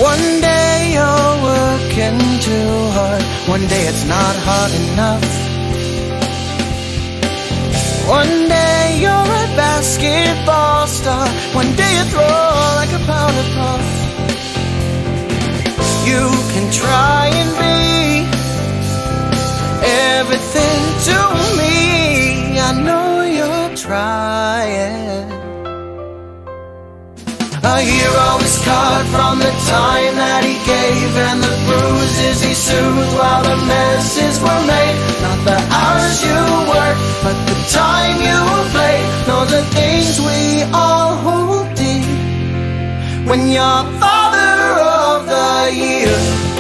One day you're working too hard, one day it's not hard enough. One day you're a basketball star, one day you throw like a powder puff. You can try and be everything to me, I know you're trying. A hero is cut from the time that he gave, and the bruises he soothed while the messes were made. Not the hours you work, but the time you played. Those are things we all hold deep when you're Father of the Year.